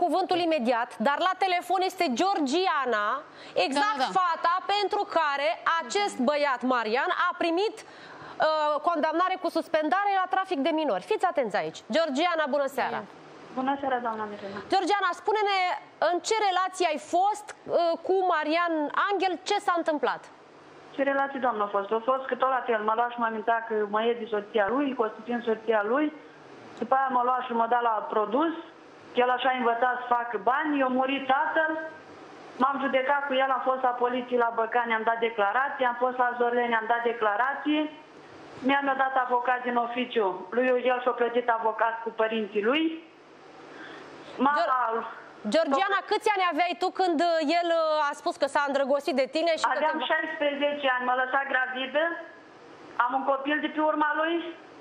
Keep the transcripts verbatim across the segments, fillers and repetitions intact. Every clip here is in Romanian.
cuvântul imediat, dar la telefon este Georgiana, exact da, da, da. fata pentru care acest băiat, Marian, a primit uh, condamnare cu suspendare la trafic de minori. Fiți atenți aici. Georgiana, bună seara! Bună seara, doamna Mirela. Georgiana, spune-ne în ce relație ai fost uh, cu Marian Angel, ce s-a întâmplat? Ce relație, doamnă, a fost? A fost că tot la fel, mă lua și mă amintea că mă ies de soția lui, constituind soția lui, după aia mă lua și mă da la produs, el așa a învățat să facă bani, i-a murit tatăl, m-am judecat cu el, am fost la poliție la Băcani, am dat declarații, am fost la Zorleni, am dat declarații, mi-a dat avocat din oficiu, lui el și-a plătit avocat cu părinții lui. Mama... Georgiana, câți ani aveai tu când el a spus că s-a îndrăgostit de tine? Și Aveam că te... șaisprezece ani, m-a lăsat gravidă, am un copil de pe urma lui.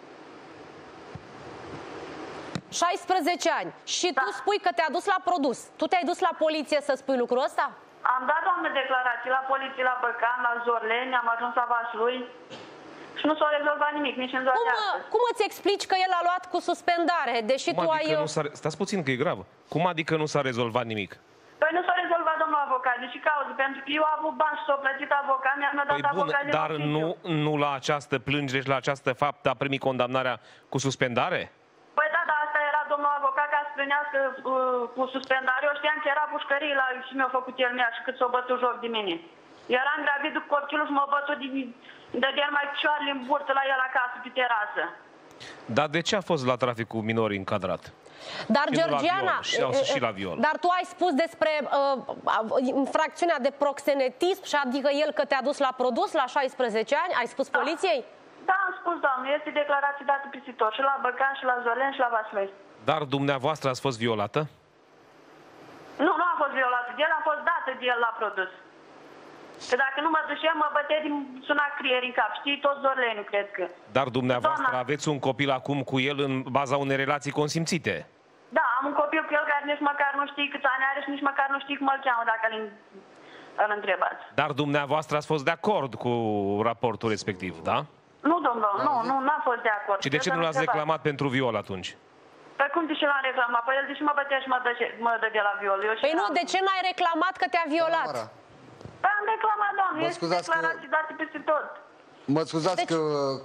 șaisprezece ani. Și da. tu spui că te-a dus la produs. Tu te-ai dus la poliție să spui lucrul ăsta? Am dat, doamne, declarații la poliție, la Băcan, la Zorleni, am ajuns la Vaslui și nu s-a rezolvat nimic, nici în ziua cum, de astăzi. Cum îți explici că el a luat cu suspendare, deși cum tu adică ai... Nu s-a... Stați puțin că e grav. Cum adică nu s-a rezolvat nimic? Păi nu s-a rezolvat, domnul avocat, deși cauză, pentru că eu am avut bani și s-a plătit avocat, mi-a dat păi bun, avocat din dar oficiu. nu, nu la această plângere și la această faptă a primit condamnarea cu suspendare? Păi da, dar asta era domnul avocat ca să primească uh, cu suspendare. Eu știam că era pușcărie la și mi-a făcut el mea și cât s-a bătut joc de mine. Eram gravid cu copilul și m-a bătut de... Dădeam mai picioarele în burtă la el acasă, pe terasă. Dar de ce a fost la trafic cu minori încadrat? Dar, și Georgiana, și, și la viol. dar tu ai spus despre uh, infracțiunea de proxenetism, și adică el că te-a dus la produs la șaisprezece ani? Ai spus da. poliției? Da, am spus, doamne, este declarație dată peste tot, și la Băcan, și la Zolen, și la Vaslui. Dar dumneavoastră ați fost violată? Nu, nu am fost violată de el, am fost dată de el la produs. Că dacă nu mă duceam, mă bătea din suna crieri în cap. Știi, tot Zorleniu, cred că. Dar dumneavoastră Doamna, aveți un copil acum cu el în baza unei relații consimțite? Da, am un copil cu el care nici măcar nu știe câți ani are și nici măcar nu știe cum îl cheamă, dacă îl, îl întrebați. Dar dumneavoastră ați fost de acord cu raportul respectiv, da? Nu, domnul, nu, nu, n-am fost de acord. Și de ce nu l-ați reclamat pentru viol atunci? Păi cum de ce l-am reclamat? Păi el deși mă bătea și mă dă, mă dă de la viol. Eu păi nu, de ce n-ai reclamat că te-a violat? Păi am reclamat, doamne, mă este declarații că... date peste tot. Mă scuzați deci... că,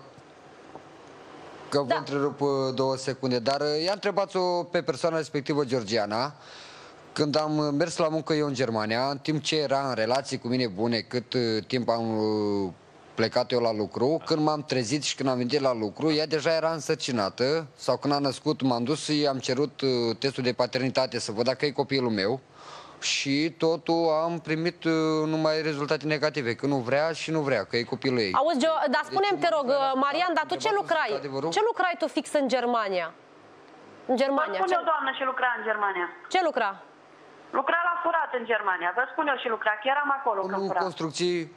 că vă da. întrerup două secunde, dar i-a întrebat-o pe persoana respectivă, Georgiana, când am mers la muncă eu în Germania, în timp ce era în relații cu mine bune, cât timp am plecat eu la lucru, când m-am trezit și când am venit la lucru, ea deja era însărcinată, sau când a născut, m-am dus și am cerut testul de paternitate să văd dacă e copilul meu. Și totul am primit uh, numai rezultate negative, că nu vrea și nu vrea, că e copilul ei. Auzi, dar spune-mi, te rog, Marian, dar tu ce lucrai? Ce lucrai tu fix în Germania? În Germania. Vă spun eu, doamnă, și lucra în Germania. Ce lucra? Lucra la furat în Germania. Vă spun eu și lucra, că eram acolo când furat. Construcții...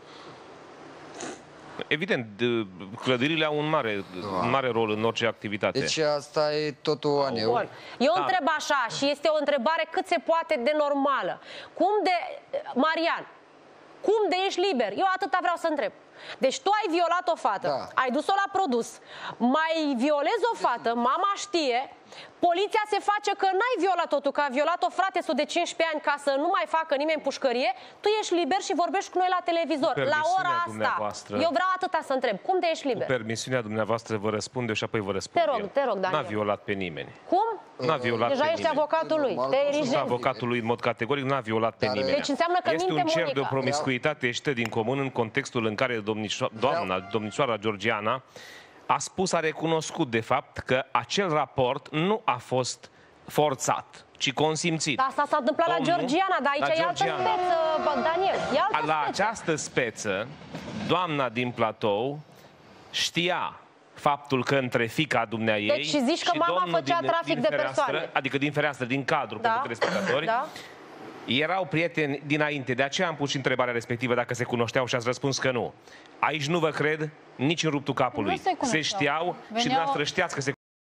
Evident, clădirile au un mare, un mare rol în orice activitate. Deci asta e totul aneu. Bun. Eu da. întreb așa, și este o întrebare cât se poate de normală. Cum de, Marian, cum de ești liber? Eu atâta vreau să întreb. Deci tu ai violat o fată, da. ai dus-o la produs, mai violezi o fată, mama știe, poliția se face că n-ai violat-o tu, că a violat-o frate-sul de cincisprezece ani ca să nu mai facă nimeni pușcărie, tu ești liber și vorbești cu noi la televizor. La ora asta, eu vreau atâta să întreb, cum de ești liber? Cu permisiunea dumneavoastră vă răspunde și apoi vă răspund. Te rog, te rog, Daniel. N-a violat pe nimeni. Cum? N-a violat Deja pe ești nimeni. avocatul lui, te erigezi. Avocatul lui, în mod categoric, n-a violat pe nimeni. Deci înseamnă că este minte un cer Monica. de o promiscuitate ieșită din comun în contextul în care domnișo doamna, domnișoara Georgiana a spus, a recunoscut de fapt că acel raport nu a fost forțat, ci consimțit. Da, asta s-a întâmplat la Georgiana, dar aici e altă speță, Daniel. E altă la speță. această speță, doamna din platou știa faptul că între fiica dumneaei deci și zici că și mama făcea din, trafic din de fereastră, persoane. adică din fereastră, din cadru, da. pentru telespectatori, da. erau prieteni dinainte. De aceea am pus și întrebarea respectivă dacă se cunoșteau și ați răspuns că nu. Aici nu vă cred nici în ruptul capului. Se, se știau. Veneau... și dumneavoastră știați că se